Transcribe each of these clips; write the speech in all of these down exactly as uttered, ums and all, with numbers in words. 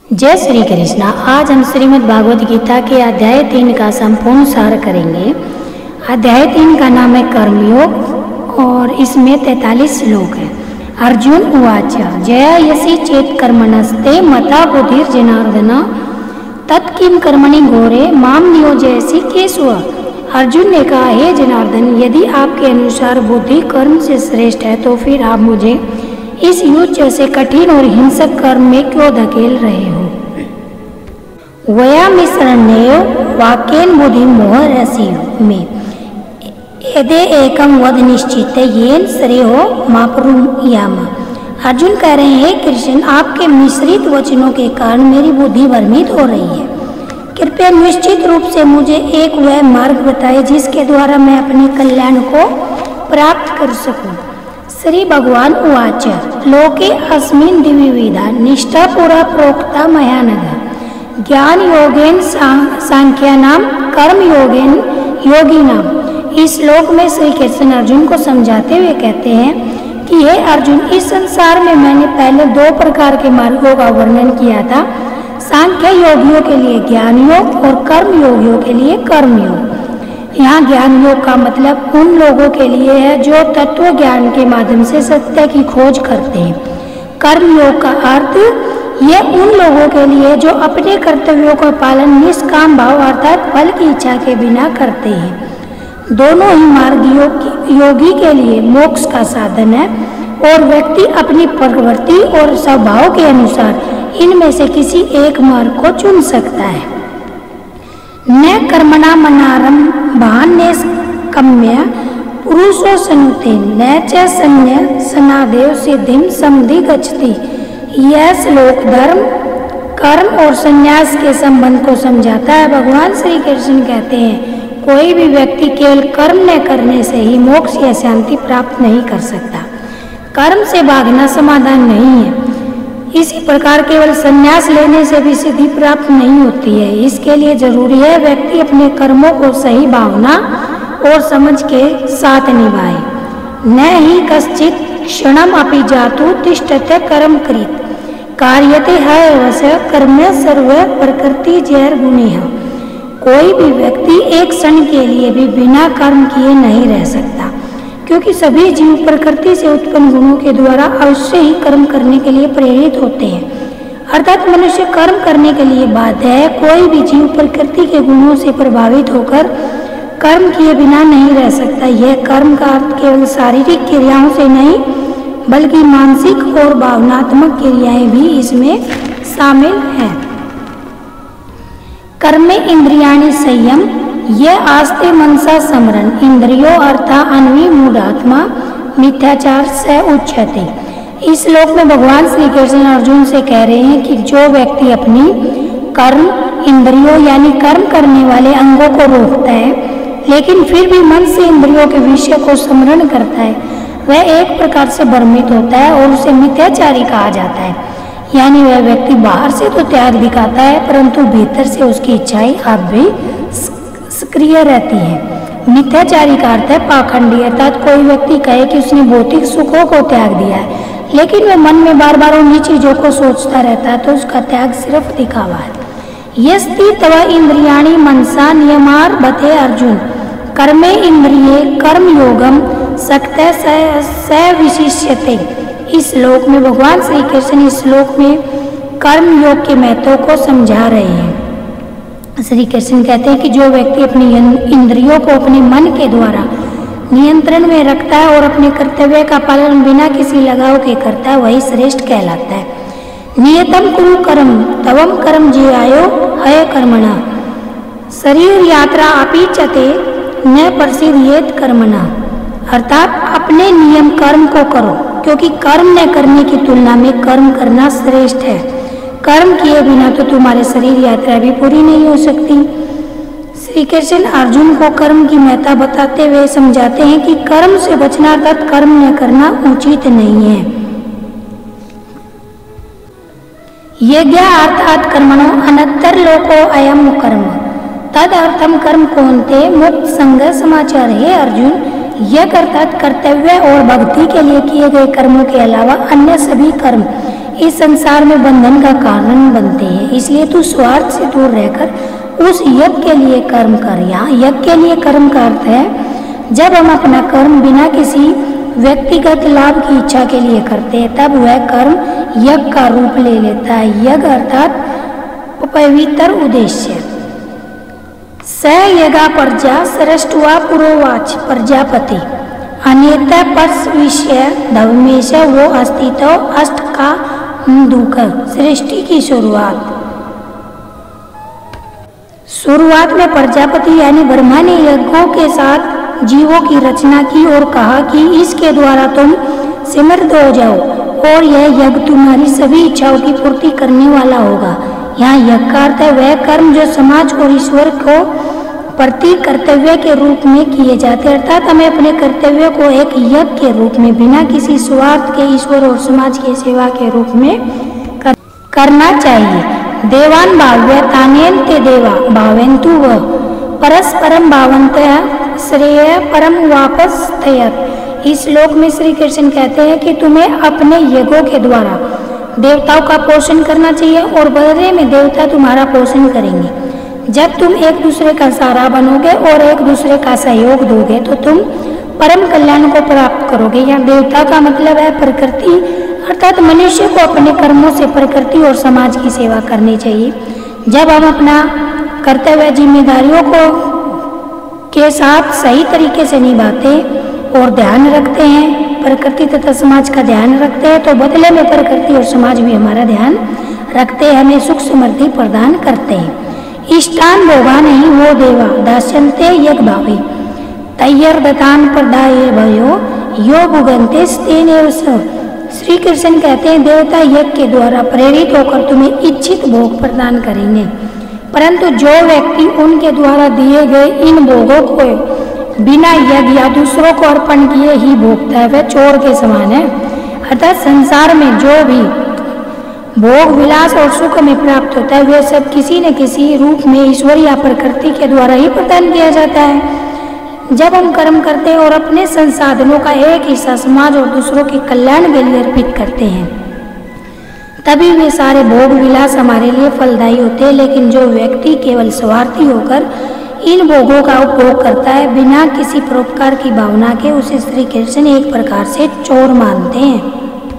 जय श्री कृष्णा। आज हम श्रीमद् भागवत गीता के अध्याय तीन का संपूर्ण सार करेंगे। अध्याय तीन का नाम है कर्मयोग और इसमें तैतालीस श्लोक है। अर्जुन उवाच जयायसी चेत कर्मणस्ते मता बुद्धिर जनार्दन तत्किम कर्मणि घोरे माम नियोजयसि केशव। अर्जुन ने कहा, हे जनार्दन, यदि आपके अनुसार बुद्धि कर्म से श्रेष्ठ है तो फिर आप मुझे इस युद्ध जैसे कठिन और हिंसक कर्म में क्यों धकेल रहे हो। वयामिश्रण्यो वाक्येन बुद्धि मोह रसी में यदे एकम वद निश्चित येन श्रेयो मापरुयाम। अर्जुन कह रहे हैं, कृष्ण, आपके मिश्रित वचनों के कारण मेरी बुद्धि भ्रमित हो रही है। कृपया निश्चित रूप से मुझे एक वह मार्ग बताए जिसके द्वारा मैं अपने कल्याण को प्राप्त कर सकूं। श्री भगवान उवाच लोके अस्मिन् द्विविधा निष्ठा पुरा प्रोक्ता मया नघ ज्ञान योगेन सांख्यानाम कर्म योगेन योगिनाम। इस श्लोक में श्री कृष्ण अर्जुन को समझाते हुए कहते हैं कि हे अर्जुन, इस संसार में मैंने पहले दो प्रकार के मार्गों का वर्णन किया था। सांख्य योगियों के लिए ज्ञान योग और कर्म योगियों के लिए कर्म योग। यहाँ ज्ञान योग का मतलब उन लोगों के लिए है जो तत्व ज्ञान के माध्यम से सत्य की खोज करते हैं। कर्म योग का अर्थ ये उन लोगों के लिए जो अपने कर्तव्यों का पालन निष्काम भाव अर्थात फल की इच्छा के बिना करते हैं। दोनों ही मार्ग योग, योगी के लिए मोक्ष का साधन है और व्यक्ति अपनी प्रवृत्ति और स्वभाव के अनुसार इनमें से किसी एक मार्ग को चुन सकता है। न कर्मणा मनारंभान्यस्कम्य पुरुषो सनुते न च संन्य सनादेव सिद्धिम समधि गच्छति। यह श्लोक धर्म, कर्म और संन्यास के संबंध को समझाता है। भगवान श्री कृष्ण कहते हैं, कोई भी व्यक्ति केवल कर्म न करने से ही मोक्ष या शांति प्राप्त नहीं कर सकता। कर्म से भागना समाधान नहीं है। इसी प्रकार केवल संन्यास लेने से भी सिद्धि प्राप्त नहीं होती है। इसके लिए जरूरी है व्यक्ति अपने कर्मों को सही भावना और समझ के साथ निभाए। न ही कश्चित क्षणम अपि जातु तिष्ठते कर्म कृत कार्यते है कर्म सर्व प्रकृति जैर गुणी है। कोई भी व्यक्ति एक क्षण के लिए भी बिना कर्म किए नहीं रह सकता, क्योंकि सभी जीव प्रकृति से उत्पन्न गुणों के द्वारा अवश्य ही कर्म करने के लिए प्रेरित होते हैं। अर्थात मनुष्य कर्म करने के लिए बाध्य है। कोई भी जीव प्रकृति के गुणों से प्रभावित होकर कर्म किए बिना नहीं रह सकता। यह कर्म का अर्थ केवल शारीरिक क्रियाओं से नहीं बल्कि मानसिक और भावनात्मक क्रियाएं भी इसमें शामिल हैं। कर्म में इंद्रियाणि संयम ये आस्ते मनसा समरण इंद्रियो अर्था अन्वी मूढ़ात्मा मिथ्याचार से उच्यते। इस श्लोक में भगवान श्री कृष्ण अर्जुन से कह रहे हैं कि जो व्यक्ति अपनी कर्म इंद्रियों यानी कर्म करने वाले अंगों को रोकता है लेकिन फिर भी मन से इंद्रियों के विषय को स्मरण करता है, वह एक प्रकार से भ्रमित होता है और उसे मिथ्याचारी कहा जाता है। यानी वह व्यक्ति बाहर से तो त्याग दिखाता है परंतु भीतर से उसकी इच्छाएं आप भी सक्रिय रहती है। मिथ्याचारी का अर्थ है पाखंडी, अर्थात कोई व्यक्ति कहे कि उसने भौतिक सुखों को त्याग दिया है लेकिन वह मन में बार बार उन्हीं चीजों को सोचता रहता है तो उसका त्याग सिर्फ दिखावा है। यस्ति तव इंद्रियाणि मनसा नियमार बते अर्जुन कर्मे इंद्रिये कर्म योगम सक्ते स विशिष्यते। इस श्लोक में भगवान श्री कृष्ण इस श्लोक में कर्म योग के महत्व को समझा रहे हैं। श्री कृष्ण कहते हैं कि जो व्यक्ति अपनी इंद्रियों को अपने मन के द्वारा नियंत्रण में रखता है और अपने कर्तव्य का पालन बिना किसी लगाव के करता है वही श्रेष्ठ कहलाता है। नियतम कुरु कर्म तवम कर्म जियायो हय कर्मणा शरीर यात्रा अपि चते न प्रसिद्धियेत कर्मणा। अर्थात अपने नियम कर्म को करो क्योंकि कर्म न करने की तुलना में कर्म करना श्रेष्ठ है। कर्म किए बिना तो तुम्हारे शरीर यात्रा भी पूरी नहीं हो सकती। श्री कृष्ण अर्जुन को कर्म की महत्ता बताते हुए समझाते हैं कि कर्म से बचना अर्थात कर्म न करना उचित नहीं है। यज्ञ अर्थात कर्मणो अनंतर लोको अयम कर्म तद अर्थम कर्म कौन्ते मुक्त संग समाचार। है अर्जुन, यज्ञ अर्थात कर्तव्य और भक्ति के लिए किए गए कर्मों के अलावा अन्य सभी कर्म इस संसार में बंधन का कारण बनते हैं। इसलिए तू स्वार्थ से दूर रहकर उस यज्ञ के लिए कर्म कर। यहाँ यज्ञ के लिए कर्म का अर्थ है जब हम अपना कर्म बिना किसी व्यक्तिगत लाभ की इच्छा के लिए करते हैं तब वह कर्म यज्ञ का रूप ले लेता है। यज्ञ अर्थात पवित्र उद्देश्य। स यज्ञा प्रजा सृष्टवा पुरोवाच प्रजापति अनेत पर्स विषय धर्मेश वो अस्तित्व अष्ट का दुख। सृष्टि की शुरुआत शुरुआत में प्रजापति यानी ब्रह्मा ने यज्ञों के साथ जीवों की रचना की और कहा कि इसके द्वारा तुम समृद्ध हो जाओ और यह यज्ञ तुम्हारी सभी इच्छाओं की पूर्ति करने वाला होगा। यहाँ यज्ञ का अर्थ है वह कर्म जो समाज और ईश्वर को प्रति कर्तव्य के रूप में किए जाते हैं, अर्थात हमें अपने कर्तव्य को एक यज्ञ के रूप में बिना किसी स्वार्थ के ईश्वर और समाज की सेवा के रूप में कर, करना चाहिए। देवान भाव्य तान्यन्ते देवा भावेन्तु व परस्परम भावन्त श्रेय परम वापस थयत। इस श्लोक में श्री कृष्ण कहते हैं कि तुम्हें अपने यज्ञों के द्वारा देवताओं का पोषण करना चाहिए और बदले में देवता तुम्हारा पोषण करेंगे। जब तुम एक दूसरे का सहारा बनोगे और एक दूसरे का सहयोग दोगे तो तुम परम कल्याण को प्राप्त करोगे। यहाँ देवता का मतलब है प्रकृति, अर्थात मनुष्य को अपने कर्मों से प्रकृति और समाज की सेवा करनी चाहिए। जब हम अपना कर्तव्य जिम्मेदारियों को के साथ सही तरीके से निभाते और ध्यान रखते हैं, प्रकृति तथा समाज का ध्यान रखते हैं, तो बदले में प्रकृति और समाज भी हमारा ध्यान रखते हैं, हमें सुख समृद्धि प्रदान करते हैं। इष्टान भोगा नहीं वो देवा दास्यन्ते यज्ञ भावी तैयर दतान प्रदाय भयो यो भुगंते स्तेनेव स। श्री कृष्ण कहते हैं देवता यज्ञ के द्वारा प्रेरित होकर तुम्हें इच्छित भोग प्रदान करेंगे, परंतु जो व्यक्ति उनके द्वारा दिए गए इन भोगों को बिना यज्ञ या दूसरों को अर्पण किए ही भोगता है वह चोर के समान है। अर्थात संसार में जो भी भोग विलास और सुख में प्राप्त होता है वे सब किसी न किसी रूप में ईश्वर या प्रकृति के द्वारा ही प्रदान किया जाता है। जब हम कर्म करते हैं और अपने संसाधनों का एक हिस्सा समाज और दूसरों के कल्याण के लिए अर्पित करते हैं तभी वे सारे भोग विलास हमारे लिए फलदायी होते हैं। लेकिन जो व्यक्ति केवल स्वार्थी होकर इन भोगों का उपभोग करता है बिना किसी परोपकार की भावना के, उसे श्री कृष्ण एक प्रकार से चोर मानते हैं।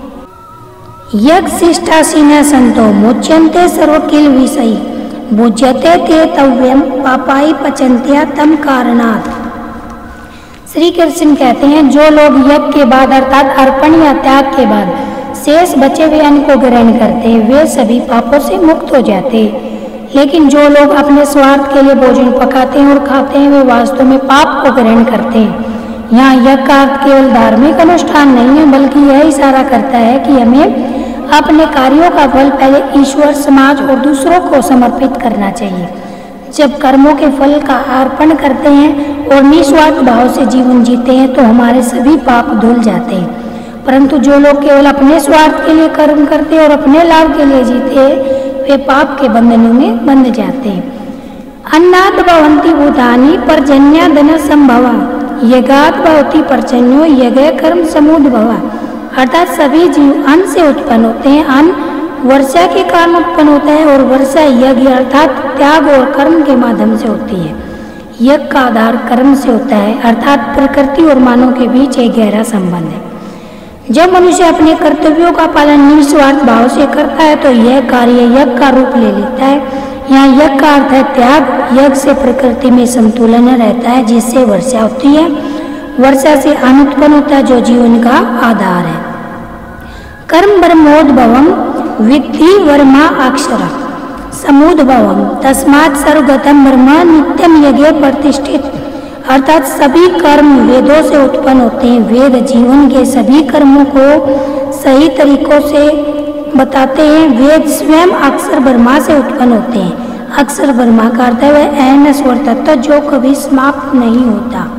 यज्ञ शिष्टासीन संतो मुच्यन्ते सर्वकिल विषयी भुज्यते ते तव्यम पापाई पचन्त्या तम कारणात्। श्री कृष्ण कहते हैं जो लोग यज्ञ के बाद अर्थात अर्पण या त्याग के बाद शेष बचे हुए अन्न को ग्रहण करते हैं वे सभी पापों से मुक्त हो जाते हैं। लेकिन जो लोग अपने स्वार्थ के लिए भोजन पकाते हैं और खाते हैं वे वास्तव में पाप को ग्रहण करते हैं। यहाँ यज्ञ का अर्थ केवल धार्मिक अनुष्ठान नहीं है बल्कि यह इशारा करता है कि हमें अपने कार्यों का फल पहले ईश्वर समाज और दूसरों को समर्पित करना चाहिए। जब कर्मों के फल का अर्पण करते हैं और निस्वार्थ भाव से जीवन जीते हैं तो हमारे सभी पाप धुल जाते हैं, परंतु जो लोग केवल अपने स्वार्थ के लिए कर्म करते हैं और अपने लाभ के लिए जीते हैं वे पाप के बंधनों में बंध जाते हैं। अन्नात् भवन्ति भूतानि पर्जन्या धन संभवा यज्ञात् भवति पर्जन्यो यज्ञ कर्म समुद्भवा। अर्थात सभी जीव अन्न से उत्पन्न होते हैं, अन्न वर्षा के कारण उत्पन्न होता है और वर्षा यज्ञ अर्थात त्याग और कर्म के माध्यम से होती है। यज्ञ का आधार कर्म से होता है, अर्थात प्रकृति और मानव के बीच एक गहरा संबंध है। जब मनुष्य अपने कर्तव्यों का पालन निस्वार्थ भाव से करता है तो यह कार्य यज्ञ का रूप ले लेता है। यहाँ यज्ञ का अर्थ है त्याग। यज्ञ से प्रकृति में संतुलन रहता है जिससे वर्षा होती है, वर्षा से अन्न उत्पन्न होता है जो जीवन का आधार है। कर्म ब्रह्मोद्भवम विद्धि वर्मा अक्षर समुद्भवम तस्मात् सर्वगतम ब्रह्म नित्यम यज्ञ प्रतिष्ठित। अर्थात सभी कर्म वेदों से उत्पन्न होते हैं। वेद जीवन के सभी कर्मों को सही तरीकों से बताते हैं। वेद स्वयं अक्षर ब्रह्मा से उत्पन्न होते हैं। अक्षर ब्रह्मा का अर्थ है वह अनश्वर तत्व जो कभी समाप्त नहीं होता,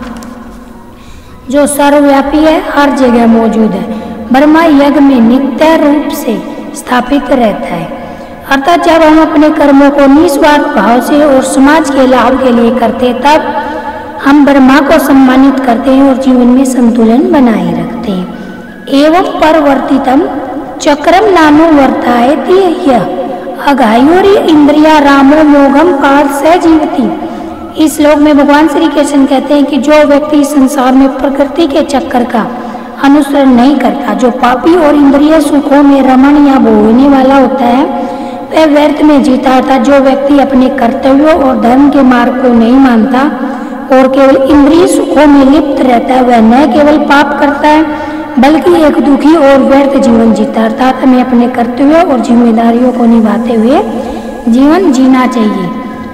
जो सर्वव्यापी है, हर जगह मौजूद है। ब्रह्मा यज्ञ में नित्य रूप से स्थापित रहता है। अर्थात जब हम अपने कर्मों को निस्वार्थ भाव से और समाज के लाभ के लिए करते तब हम ब्रह्मा को सम्मानित करते हैं और जीवन में संतुलन बनाए रखते हैं। एवं परवर्तितम चक्रम नानु वर्तायति यह अघायुरी इंद्रिया रामो मोघम पार्थ से जीवती। इस श्लोक में भगवान श्री कृष्ण कहते हैं कि जो व्यक्ति संसार में प्रकृति के चक्कर का अनुसरण नहीं करता, जो पापी और इंद्रिय सुखों में रमण या भोगने वाला होता है, वह व्यर्थ में जीता अर्थात जो व्यक्ति अपने कर्तव्यों और धर्म के मार्ग को नहीं मानता और केवल इंद्रिय सुखों में लिप्त रहता है, वह न केवल पाप करता है बल्कि एक दुखी और व्यर्थ जीवन जीता अर्थात हमें अपने कर्तव्यों और जिम्मेदारियों को निभाते हुए जीवन जीना चाहिए।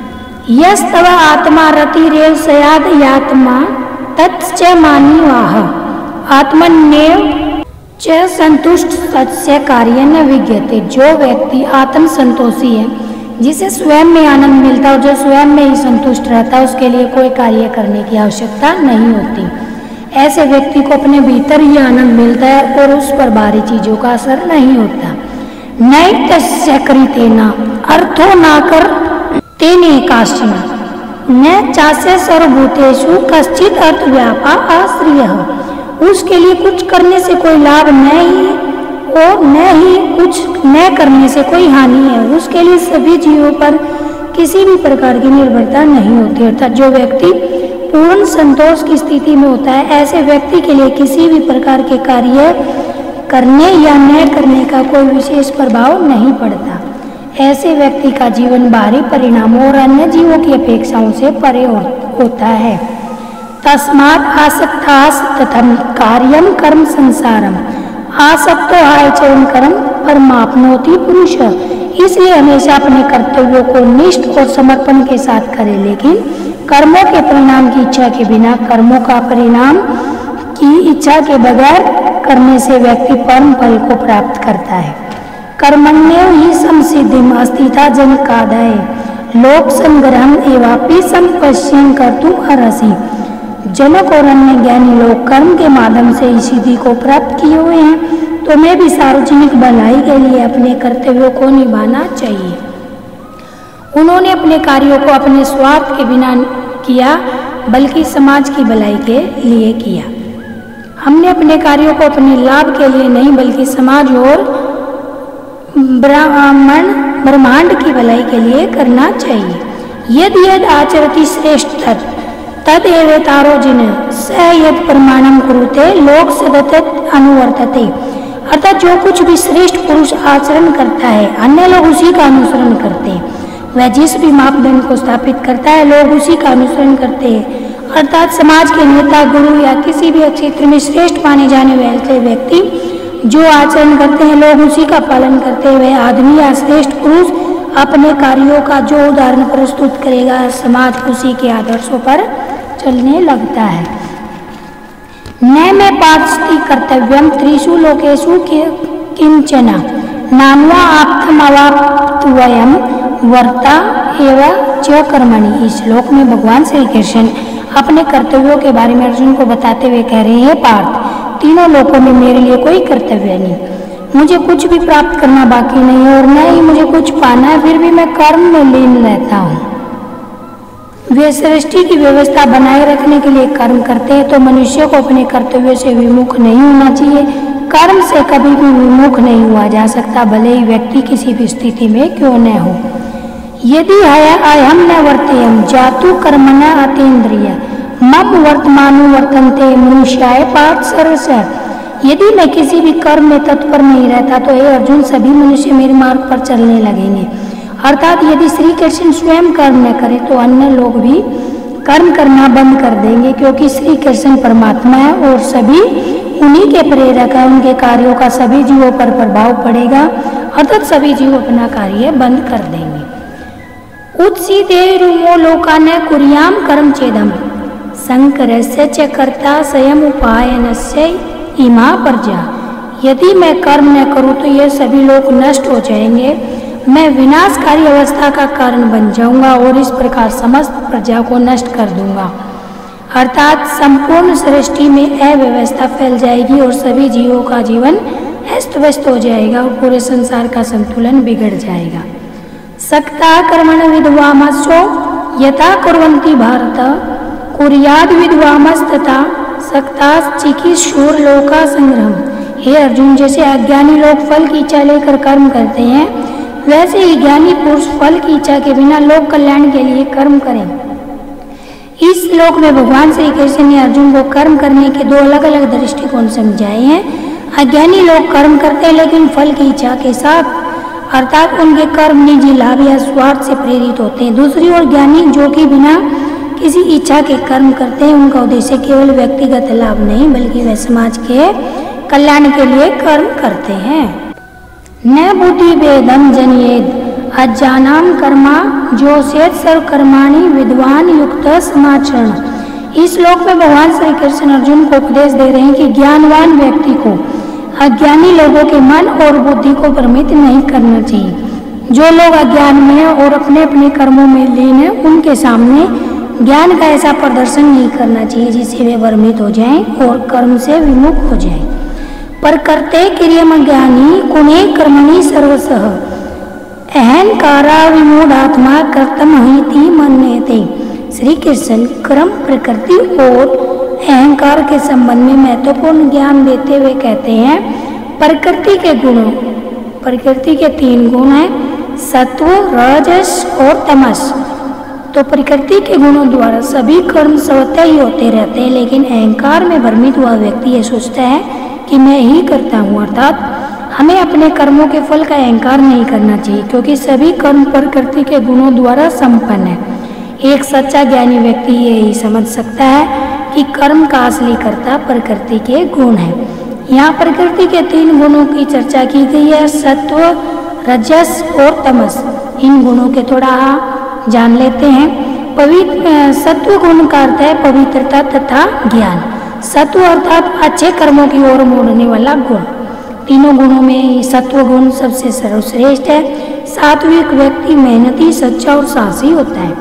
यस्तव आत्मा रतिरेव सयाद यात्मा तत्च मानी वाह आत्मन्येव च संतुष्ट तत्स्य कार्य न विज्ञते। जो व्यक्ति आत्म संतोषी है, जिसे स्वयं में आनंद मिलता है और जो स्वयं में ही संतुष्ट रहता है, उसके लिए कोई कार्य करने की आवश्यकता नहीं होती। ऐसे व्यक्ति को अपने भीतर ही आनंद मिलता है और उस पर बाहरी चीजों का असर नहीं होता। नई तस्य कृतेना अर्थो ना कर तेने काश्चन न चासे सर्वभूतेषु कश्चित अर्थ व्यापा आश्रियः। उसके लिए कुछ करने से कोई लाभ नहीं और न ही कुछ न करने से कोई हानि है। उसके लिए सभी जीवों पर किसी भी प्रकार की निर्भरता नहीं होती अर्थात जो व्यक्ति पूर्ण संतोष की स्थिति में होता है, ऐसे व्यक्ति के लिए किसी भी प्रकार के कार्य करने या न करने का कोई विशेष प्रभाव नहीं पड़ता। ऐसे व्यक्ति का जीवन बाहरी परिणामों और अन्य जीवों की अपेक्षाओं से परे हो, होता है। तस्मात् आसक्तास तथम कार्यम कर्म संसारम आसक्तो आचरण कर्म परमाप्नोति पुरुष। इसलिए हमेशा अपने कर्तव्यों को निष्ठ और समर्पण के साथ करें, लेकिन कर्मों के परिणाम की इच्छा के बिना, कर्मों का परिणाम की इच्छा के बगैर करने से व्यक्ति परम फल को प्राप्त करता है। कर्मण्यो ही संसिद्धिम अस्थिता जनकादय लोक संग्रहम एवापि संपश्यन कर्तुम अर्हसि। जनक और अन्य ज्ञानी लोग कर्म के माध्यम से इस सिद्धि को प्राप्त किए हुए हैं। तुम्हें भी सार्वजनिक भलाई के लिए अपने कर्तव्यों को निभाना चाहिए। उन्होंने अपने कार्यों को अपने स्वार्थ के बिना किया बल्कि समाज की भलाई के लिए किया। हमने अपने कार्यों को अपने लाभ के लिए नहीं बल्कि समाज और ब्राह्मण ब्रह्मांड की भलाई के लिए करना चाहिए। यद यद आचरति श्रेष्ठ तद एवेतारो जिन स यद प्रमाणम कुरुते लोक सदत अनुवर्तते। अर्थात जो कुछ भी श्रेष्ठ पुरुष आचरण करता है, अन्य लोग उसी का अनुसरण करते हैं। वह जिस भी मापदंड को स्थापित करता है, लोग उसी का अनुसरण करते हैं। अर्थात समाज के नेता, गुरु या किसी भी क्षेत्र में श्रेष्ठ माने जाने वाले व्यक्ति जो आचरण करते हैं, लोग उसी का पालन करते हैं। वह आदमी या श्रेष्ठ पुरुष अपने कार्यों का जो उदाहरण प्रस्तुत करेगा, समाज उसी के आदर्शों पर चलने लगता है। न में पार्षति कर्तव्यम त्रिषु लोकेषु किंचन नान्वा आप्तम अवाप्तवयम वर्ता एवं च कर्मणि। इस श्लोक में भगवान श्री कृष्ण अपने कर्तव्यों के बारे में अर्जुन को बताते हुए कह रहे हैं, पार्थ, तीनों लोकों में मेरे लिए कोई कर्तव्य नहीं, मुझे कुछ भी प्राप्त करना बाकी नहीं है और न ही मुझे कुछ पाना है, फिर भी मैं कर्म में लीन रहता हूँ। वे सृष्टि की व्यवस्था बनाए रखने के लिए कर्म करते हैं, तो मनुष्य को अपने कर्तव्यों से विमुख नहीं होना चाहिए। कर्म से कभी भी विमुख नहीं हुआ जा सकता, भले ही व्यक्ति किसी भी स्थिति में क्यों न हो। यदि अहम न वर्तेयम जातु कर्मणा अतीन्द्रिय मम वर्तमानु वर्तन्ते मनुष्याय पार्थ सर्वश। यदि मैं किसी भी कर्म में तत्पर नहीं रहता तो हे अर्जुन, सभी मनुष्य मेरे मार्ग पर चलने लगेंगे। अर्थात यदि श्री कृष्ण स्वयं कर्म न करे तो अन्य लोग भी कर्म करना बंद कर देंगे, क्योंकि श्री कृष्ण परमात्मा है और सभी उन्हीं के प्रेरक है। उनके कार्यों का सभी जीवों पर प्रभाव पड़ेगा, अर्थात सभी जीव अपना कार्य बंद कर देंगे। उत्सीदेरुमो लोकान कुर्याम कर्म चेदम संकरस्य च कर्ता स्वयं उपायनस्य इमा प्रजा। यदि मैं कर्म न करूं तो ये सभी लोग नष्ट हो जाएंगे, मैं विनाशकारी अवस्था का कारण बन जाऊंगा और इस प्रकार समस्त प्रजा को नष्ट कर दूंगा। अर्थात संपूर्ण सृष्टि में अव्यवस्था फैल जाएगी और सभी जीवों का जीवन अस्त व्यस्त हो जाएगा और पूरे संसार का संतुलन बिगड़ जाएगा। सक्ता कर्मण विद्वामसो यथा कुर्वन्ति भारत कुर्याद विद्वामस तथा सक्ता चिकित्सुर लोका संग्रहम। हे अर्जुन, जैसे अज्ञानी लोग फल की इच्छा लेकर कर्म करते हैं, वैसे ही ज्ञानी पुरुष फल की इच्छा के बिना लोक कल्याण के लिए कर्म करें। इस श्लोक में भगवान श्री कृष्ण ने अर्जुन को कर्म करने के दो अलग अलग दृष्टिकोण समझाए हैं। अज्ञानी लोग कर्म करते हैं लेकिन फल की इच्छा के साथ, अर्थात उनके कर्म निजी लाभ या स्वार्थ से प्रेरित होते हैं। दूसरी ओर ज्ञानी जो कि बिना किसी इच्छा के कर्म करते हैं, उनका उद्देश्य केवल व्यक्तिगत लाभ नहीं बल्कि वे समाज के कल्याण के लिए कर्म करते हैं। न बुद्धि भेदम जनयेद अज्ञानाम कर्मा जो सेत सर्व कर्माणि विद्वान युक्त समाचरण। इस श्लोक में भगवान श्री कृष्ण अर्जुन को उपदेश दे रहे हैं कि ज्ञानवान व्यक्ति को अज्ञानी लोगों के मन और बुद्धि को भ्रमित नहीं करना चाहिए। जो लोग अज्ञान में हैं और अपने अपने कर्मों में लीन हैं, उनके सामने ज्ञान का ऐसा प्रदर्शन नहीं करना चाहिए जिससे वे भ्रमित हो जाएं और कर्म से विमुख हो जाएं। पर करते क्रियम ज्ञानी कुणे कर्मणि सर्वसः अहंकारा विमूढ़ात्मा कर्तम हिति मन्यते। श्री कृष्ण कर्म, प्रकृति और अहंकार के संबंध में महत्वपूर्ण ज्ञान देते हुए कहते हैं, प्रकृति के गुणों प्रकृति के तीन गुण हैं, सत्व, रजस और तमस। तो प्रकृति के गुणों द्वारा सभी कर्म स्वतः ही होते रहते हैं, लेकिन अहंकार में भ्रमित हुआ व्यक्ति यह सोचता है कि मैं ही करता हूँ। अर्थात हमें अपने कर्मों के फल का अहंकार नहीं करना चाहिए, क्योंकि सभी कर्म प्रकृति के गुणों द्वारा संपन्न है। एक सच्चा ज्ञानी व्यक्ति यही समझ सकता है कि कर्म का असली कर्ता प्रकृति के गुण है। यहाँ प्रकृति के तीन गुणों की चर्चा की गई है, सत्व, रजस और तमस। इन गुणों के थोड़ा जान लेते हैं। पवित्र सत्व गुण का अर्थ है पवित्रता तथा ज्ञान। सत्व अर्थात अच्छे कर्मों की ओर मोड़ने वाला गुण। तीनों गुणों में सत्व गुण सबसे सर्वश्रेष्ठ है। सात्विक व्यक्ति मेहनती, सच्चा और साहसी होता है।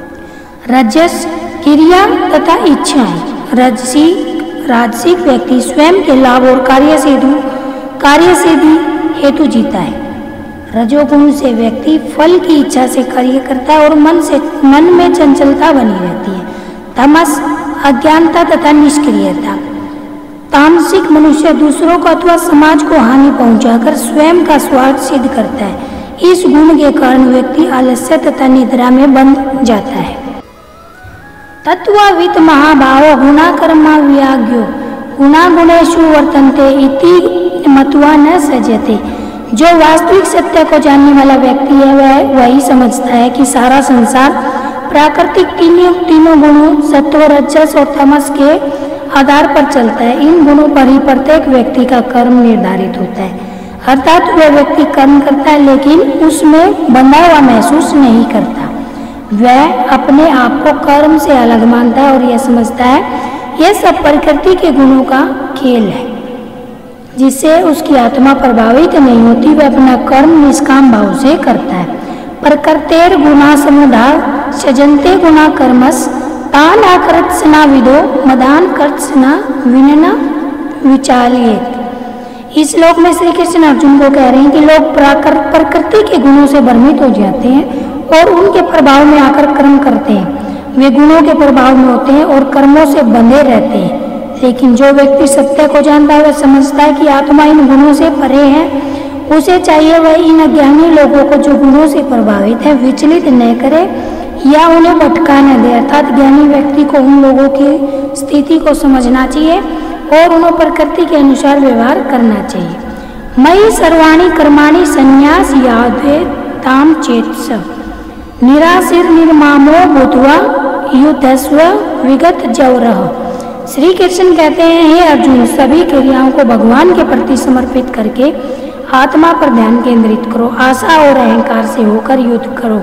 रजस क्रिया तथा इच्छाएं। राजसिक राजसिक व्यक्ति स्वयं के लाभ और कार्य सिद्धि कार्य सिद्धि हेतु जीता है। रजोगुण से व्यक्ति फल की इच्छा से कार्य करता है और मन से मन में चंचलता बनी रहती है। तमस अज्ञानता तथा निष्क्रियता। तामसिक मनुष्य दूसरों को अथवा समाज को हानि पहुंचाकर स्वयं का स्वार्थ सिद्ध करता है। इस गुण के कारण व्यक्ति आलस्य तथा निद्रा में बंध जाता है। तत्ववित् महाभावो गुणा कर्मा वियाज्ञो गुणा गुणेषु वर्तन्ते इति मत्वा न सज्जते। जो वास्तविक सत्य को जानने वाला व्यक्ति है, वह वही समझता है कि सारा संसार प्राकृतिक तीनों तीनों गुणों सत्व, रजस और तमस के आधार पर चलता है। इन गुणों पर ही प्रत्येक व्यक्ति का कर्म निर्धारित होता है। अर्थात वह व्यक्ति कर्म करता है लेकिन उसमें बंधा हुआ महसूस नहीं करता। वह अपने आप को कर्म से अलग मानता है और यह समझता है यह सब प्रकृति के गुणों का खेल है, जिससे उसकी आत्मा प्रभावित नहीं होती। वह अपना कर्म निष्काम भाव से करता है। प्रकृतेर गुणा समुदा सजन्ते गुणा कर्मस तान आकृत्सना विदो मदान कर्त्सना विनना विचालियेत। इस श्लोक में श्री कृष्ण अर्जुन को कह रहे हैं कि लोग प्रकृति के गुणों से भ्रमित हो जाते हैं और उनके प्रभाव में आकर कर्म करते हैं। वे गुणों के प्रभाव में होते हैं और कर्मों से बंधे रहते हैं। लेकिन जो व्यक्ति सत्य को जानता है, वह समझता है कि आत्मा इन गुणों से परे है। उसे चाहिए वह इन अज्ञानी लोगों को जो गुणों से प्रभावित है विचलित न करे या उन्हें भटका न दे। अर्थात ज्ञानी व्यक्ति को उन लोगों की स्थिति को समझना चाहिए और उन्हें प्रकृति के अनुसार व्यवहार करना चाहिए। मयि सर्वाणि कर्माणि संन्यास यादवे ताम चेत्स निराशीर निर्मामो भूत्वा युद्धस्व विगत जौरह। श्री कृष्ण कहते हैं, हे अर्जुन, सभी क्रियाओं को भगवान के प्रति समर्पित करके आत्मा पर ध्यान केंद्रित करो। आशा और अहंकार से होकर युद्ध करो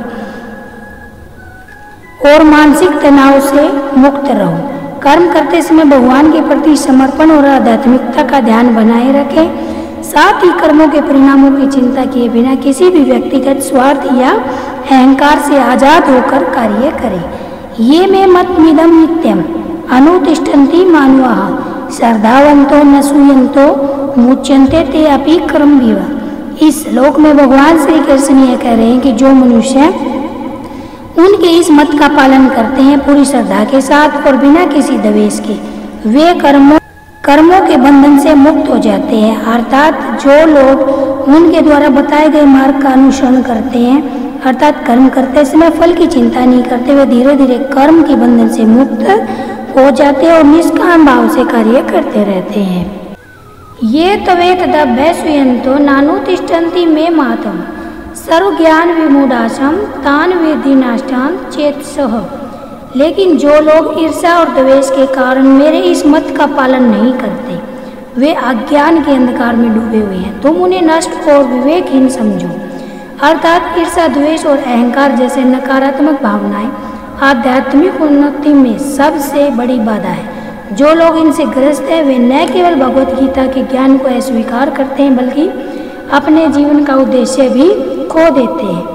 और मानसिक तनाव से मुक्त रहो। कर्म करते समय भगवान के प्रति समर्पण और आध्यात्मिकता का ध्यान बनाए रखें। साथ ही कर्मों के परिणामों की चिंता किए बिना किसी भी व्यक्तिगत स्वार्थ या अहंकार से आजाद होकर कार्य करें। ये में मतमिदं नित्यम अनुतिष्ठन्ति मानवाः श्रद्धावन्तो न सूयन्तो मुच्यन्ते ते अपि कर्मभिः। इस श्लोक में भगवान श्री कृष्ण ये कह रहे हैं कि जो मनुष्य उनके इस मत का पालन करते हैं पूरी श्रद्धा के साथ और बिना किसी द्वेष के, वे कर्मों कर्मों के बंधन से मुक्त हो जाते हैं। अर्थात जो लोग उनके द्वारा बताए गए मार्ग का अनुसरण करते हैं, अर्थात कर्म करते समय फल की चिंता नहीं करते, वे धीरे धीरे कर्म के बंधन से मुक्त हो जाते हैं और निष्काम भाव से कार्य करते रहते हैं। ये तवे तदा भैसुयंतो नानुतिष्ठन्ति मे मातम सर्व ज्ञान विमूढ़ासम तान वेदिनाष्टान चेतसः। लेकिन जो लोग ईर्ष्या और द्वेष के कारण मेरे इस मत का पालन नहीं करते, वे अज्ञान के अंधकार में डूबे हुए हैं। तुम उन्हें नष्ट और विवेकहीन समझो। अर्थात ईर्ष्या, द्वेष और अहंकार जैसे नकारात्मक भावनाएं आध्यात्मिक उन्नति में सबसे बड़ी बाधा है। जो लोग इनसे ग्रस्त हैं वे न केवल भगवत गीता के ज्ञान को अस्वीकार करते हैं बल्कि अपने जीवन का उद्देश्य भी खो देते हैं।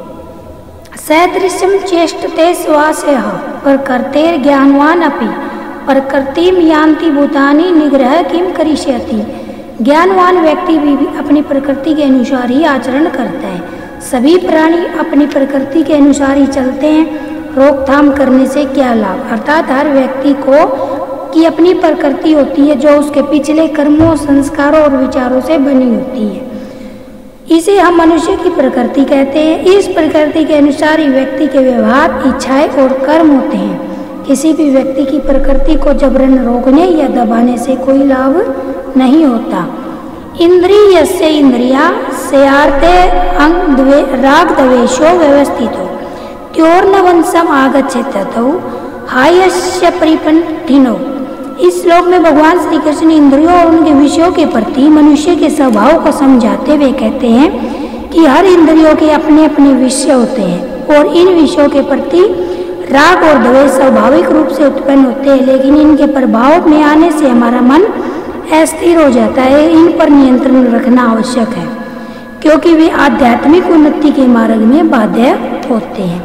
सदृशम चेष्टते स्वास्य प्रकृतेर ज्ञानवान अपि प्रकृतिम यान्ति भूतानि निग्रह किम करिष्यति। ज्ञानवान व्यक्ति भी, भी अपनी प्रकृति के अनुसार ही आचरण करता है। सभी प्राणी अपनी प्रकृति के अनुसार ही चलते हैं। रोकथाम करने से क्या लाभ। अर्थात हर व्यक्ति को की अपनी प्रकृति होती है जो उसके पिछले कर्मों, संस्कारों और विचारों से बनी होती है। इसे हम मनुष्य की प्रकृति कहते हैं। इस प्रकृति के अनुसार ही व्यक्ति के व्यवहार, इच्छाएं और कर्म होते हैं। किसी भी व्यक्ति की प्रकृति को जबरन रोकने या दबाने से कोई लाभ नहीं होता। इंद्रियस्य इंद्रिया स्यार्थे अंग द्वे राग द्वेषो व्यवस्थितो त्योर्नवंशम आगच्छेत तौ हायस्य परिपन्थिनो। इस श्लोक में भगवान श्री कृष्ण इंद्रियों और उनके विषयों के प्रति मनुष्य के स्वभाव को समझाते हुए कहते हैं कि हर इंद्रियों के अपने अपने विषय होते हैं और इन विषयों के प्रति राग और द्वेष स्वाभाविक रूप से उत्पन्न होते हैं, लेकिन इनके प्रभाव में आने से हमारा मन अस्थिर हो जाता है। इन पर नियंत्रण रखना आवश्यक है क्योंकि वे आध्यात्मिक उन्नति के मार्ग में बाध्य होते हैं।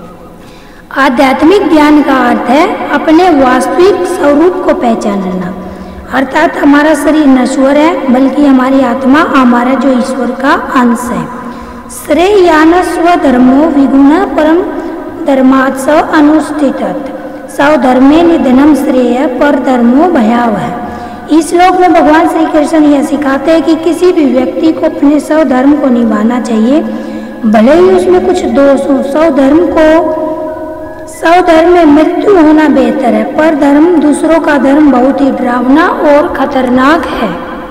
आध्यात्मिक ज्ञान का अर्थ है अपने वास्तविक स्वरूप को पहचानना। अर्थात हमारा शरीर नश्वर है बल्कि हमारी आत्मा हमारा जो ईश्वर का अंश है। श्रेयान स्वधर्मो विगुण परम धर्मात् स अनुष्ठित स्वधर्मे निधनम श्रेय पर धर्मो भयावह। इस श्लोक में भगवान श्री कृष्ण यह सिखाते हैं कि किसी भी व्यक्ति को अपने स्वधर्म को निभाना चाहिए, भले ही उसमें कुछ दोष हो। स्वधर्म को स्वधर्म में मृत्यु होना बेहतर है, पर धर्म दूसरों का धर्म बहुत ही डरावना और खतरनाक है।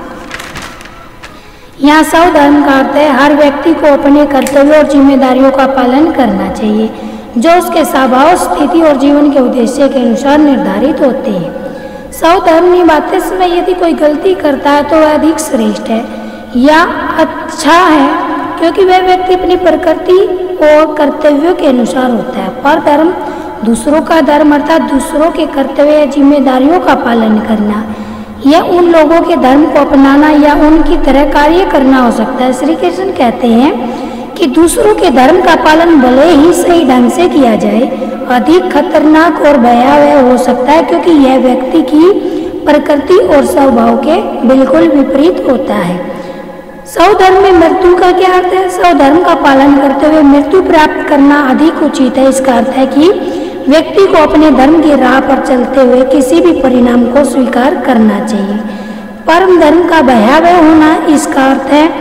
यहाँ स्वधर्म का अर्थ है हर व्यक्ति को अपने कर्तव्यों और जिम्मेदारियों का पालन करना चाहिए जो उसके स्वभाव, स्थिति और जीवन के उद्देश्य के अनुसार निर्धारित होते हैं। स्वधर्म निभाते समय यदि कोई गलती करता है तो वह अधिक श्रेष्ठ है या अच्छा है क्योंकि वह व्यक्ति अपनी प्रकृति और कर्तव्यों के अनुसार होता है। पर धर्म दूसरों का धर्म अर्थात दूसरों के कर्तव्य या जिम्मेदारियों का पालन करना या उन लोगों के धर्म को अपनाना या उनकी तरह कार्य करना हो सकता है। श्री कृष्ण कहते हैं कि दूसरों के धर्म का पालन भले ही सही ढंग से किया जाए अधिक खतरनाक और भयावह हो सकता है क्योंकि यह व्यक्ति की प्रकृति और स्वभाव के बिल्कुल विपरीत होता है। स्वधर्म में मृत्यु का क्या अर्थ है। स्वधर्म का पालन करते हुए मृत्यु प्राप्त करना अधिक उचित है। इसका अर्थ है कि व्यक्ति को अपने धर्म की राह पर चलते हुए किसी भी परिणाम को स्वीकार करना चाहिए। परम धर्म का भयावह होना, इसका अर्थ है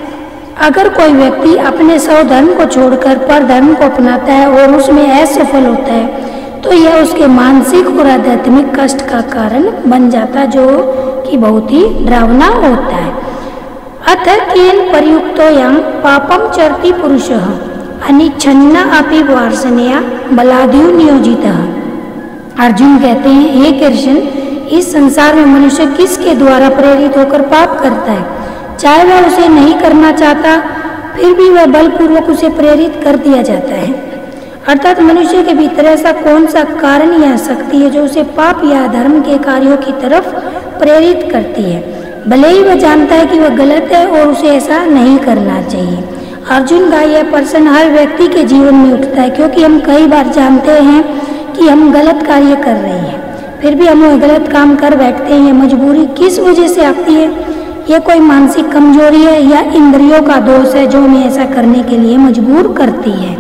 अगर कोई व्यक्ति अपने स्वधर्म को छोड़कर पर धर्म को अपनाता है और उसमें असफल होता है तो यह उसके मानसिक और आध्यात्मिक कष्ट का कारण बन जाता है जो कि बहुत ही डरावना होता है। अथ केन प्रयुक्तो यं पापम चरति पुरुषः अनिच्छन्न अपि वासनया बलाद्यु नियोजितः। अर्जुन कहते हैं, हे कृष्ण, इस संसार में मनुष्य किसके द्वारा प्रेरित होकर पाप करता है। चाहे वह उसे नहीं करना चाहता फिर भी वह बलपूर्वक उसे प्रेरित कर दिया जाता है। अर्थात मनुष्य के भीतर ऐसा कौन सा कारण या शक्ति है जो उसे पाप या धर्म के कार्यों की तरफ प्रेरित करती है, भले ही वह जानता है कि वह गलत है और उसे ऐसा नहीं करना चाहिए। अर्जुन का यह प्रश्न हर व्यक्ति के जीवन में उठता है क्योंकि हम कई बार जानते हैं कि हम गलत कार्य कर रहे हैं फिर भी हम वह गलत काम कर बैठते हैं। मजबूरी किस वजह से आती है। यह कोई मानसिक कमजोरी है या इंद्रियों का दोष है जो हमें ऐसा करने के लिए मजबूर करती है।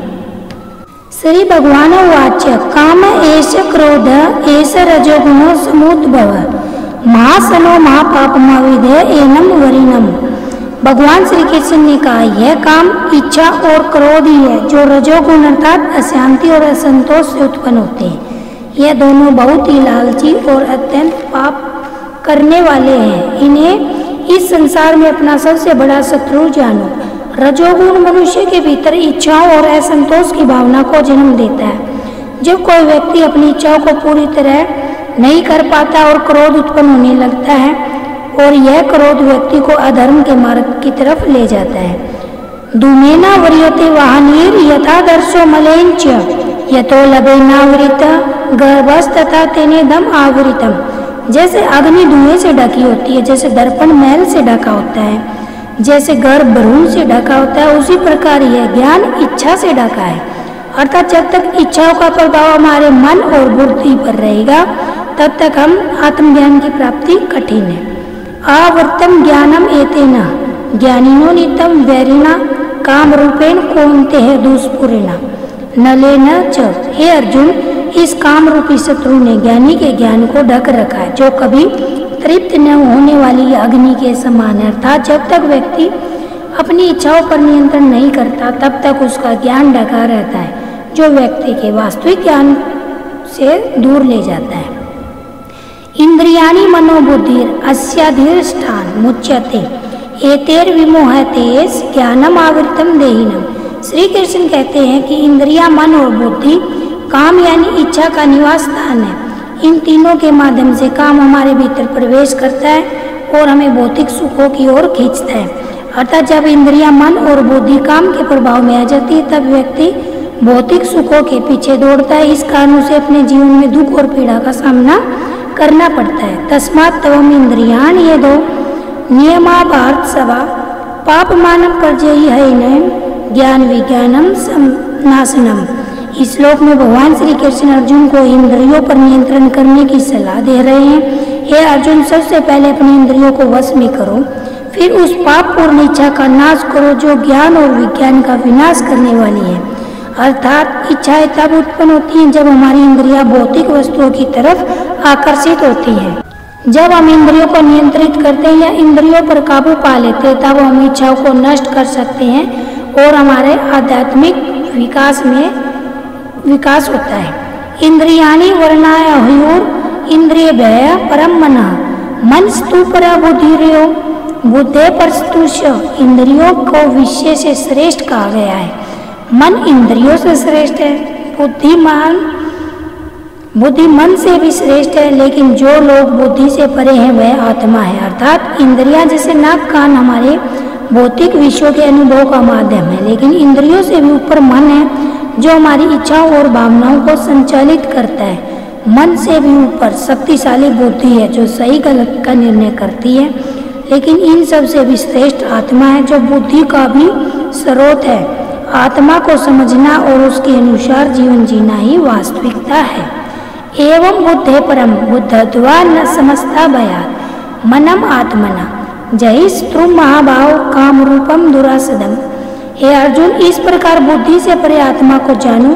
श्री भगवान वाच्य काम एष क्रोध एष रजोगुण समुद्भव महासनो महापापमाविधे एनम वरिणम। भगवान श्री कृष्ण ने कहा यह काम इच्छा और क्रोध ही है जो रजोगुण अर्थात अशांति और असंतोष से उत्पन्न होते हैं। यह दोनों बहुत ही लालची और अत्यंत पाप करने वाले हैं। इन्हें इस संसार में अपना सबसे बड़ा शत्रु जानो। रजोगुण मनुष्य के भीतर इच्छाओं और असंतोष की भावना को जन्म देता है। जब कोई व्यक्ति अपनी इच्छाओं को पूरी तरह नहीं कर पाता और क्रोध उत्पन्न होने लगता है और यह क्रोध व्यक्ति को अधर्म के मार्ग की तरफ ले जाता है। धूमेना वर्यते वाहनीर यथा दर्शो मलेंच यतो लबेनावृत गर्भस तथा तेने दम आवृतम। जैसे अग्नि धुएं से ढकी होती है, जैसे दर्पण मैल से ढका होता है, जैसे गर्भ भ्रूण से ढका होता है, उसी प्रकार यह ज्ञान इच्छा से ढका है। अर्थात जब तक इच्छाओं का प्रभाव हमारे मन और बुद्धि पर रहेगा तब तक हम आत्मज्ञान की प्राप्ति कठिन है। आवृतम ज्ञानम एतेना ज्ञानिनो नित्यम वैरिणा काम रूपेण कोन्ते है दुष्पुरेणा नलेना च। हे अर्जुन, इस काम रूपी शत्रु ने ज्ञानी के ज्ञान को ढक रखा है जो कभी तृप्त न होने वाली अग्नि के समान है। अर्थात जब तक व्यक्ति अपनी इच्छाओं पर नियंत्रण नहीं करता तब तक उसका ज्ञान ढका रहता है जो व्यक्ति के वास्तविक ज्ञान से दूर ले जाता है। इंद्रियाणि मनोबुद्धिर अस्याधिष्ठान मुच्यते एतेर विमोहते ज्ञानम आवृतम देहिनम। श्री कृष्ण कहते हैं कि इंद्रिया, मन और बुद्धि काम यानी इच्छा का निवास स्थान है। इन तीनों के माध्यम से काम हमारे भीतर प्रवेश करता है और हमें भौतिक सुखों की ओर खींचता है। अर्थात जब इंद्रिया, मन और बुद्धि काम के प्रभाव में आ जाती है तब व्यक्ति भौतिक सुखों के पीछे दौड़ता है। इस कारण उसे अपने जीवन में दुख और पीड़ा का सामना करना पड़ता है। तस्मात् तवम इंद्रियाण ये दो नियमाभार्थ सभा पाप मानव पर्जयी है न ज्ञान विज्ञानम नाशनम। इस श्लोक में भगवान श्री कृष्ण अर्जुन को इंद्रियों पर नियंत्रण करने की सलाह दे रहे हैं। हे अर्जुन, सबसे पहले अपनी इंद्रियों को वश में करो, फिर उस पाप पूर्ण इच्छा का नाश करो जो ज्ञान और विज्ञान का विनाश करने वाली है। अर्थात इच्छाएं तब उत्पन्न होती हैं जब हमारी इंद्रियां भौतिक वस्तुओं की तरफ आकर्षित होती हैं। जब हम इंद्रियों को नियंत्रित करते हैं या इंद्रियों पर काबू पा लेते हैं तब हम इच्छाओं को नष्ट कर सकते हैं और हमारे आध्यात्मिक विकास में विकास होता है। इंद्रियाणि वर्णाय हयूर इंद्रिय भय परम मनः मन स्तु पर बुद्धिर्यो बुद्धे पर स्तुष। इंद्रियों को विषय से श्रेष्ठ कहा गया है। मन इंद्रियों से श्रेष्ठ है, बुद्धिमान बुद्धि मन से भी श्रेष्ठ है। लेकिन जो लोग बुद्धि से परे हैं वह आत्मा है। अर्थात इंद्रियां जैसे नाक कान हमारे भौतिक विषयों के अनुभव का माध्यम है, लेकिन इंद्रियों से भी ऊपर मन है जो हमारी इच्छाओं और भावनाओं को संचालित करता है। मन से भी ऊपर शक्तिशाली बुद्धि है जो सही गलत का निर्णय करती है। लेकिन इन सब से भी श्रेष्ठ आत्मा है जो बुद्धि का भी स्रोत है। आत्मा को समझना और उसके अनुसार जीवन जीना ही वास्तविकता है। एवं बुद्धे परम बुद्धत्वा न समस्ता भयात् मनम आत्मना जय स्त्रु महाभाव काम रूपम दुरासदम। हे अर्जुन, इस प्रकार बुद्धि से परे आत्मा को जानो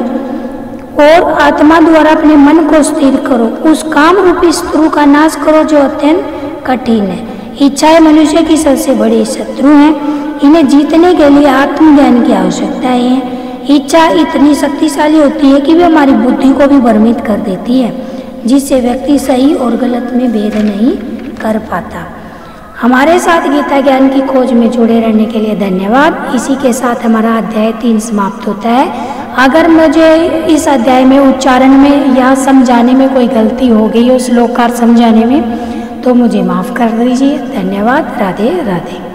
और आत्मा द्वारा अपने मन को स्थिर करो। उस काम रूपी शत्रु का नाश करो जो अत्यंत कठिन है। इच्छाएं मनुष्य की सबसे बड़ी शत्रु हैं। इन्हें जीतने के लिए आत्मज्ञान की आवश्यकता है। इच्छा इतनी शक्तिशाली होती है कि वे हमारी बुद्धि को भी भ्रमित कर देती है, जिससे व्यक्ति सही और गलत में भेद नहीं कर पाता। हमारे साथ गीता ज्ञान की खोज में जुड़े रहने के लिए धन्यवाद। इसी के साथ हमारा अध्याय तीन समाप्त होता है। अगर मुझे इस अध्याय में उच्चारण में या समझाने में कोई गलती हो गई हो, श्लोकार समझाने में, तो मुझे माफ़ कर दीजिए। धन्यवाद। राधे राधे।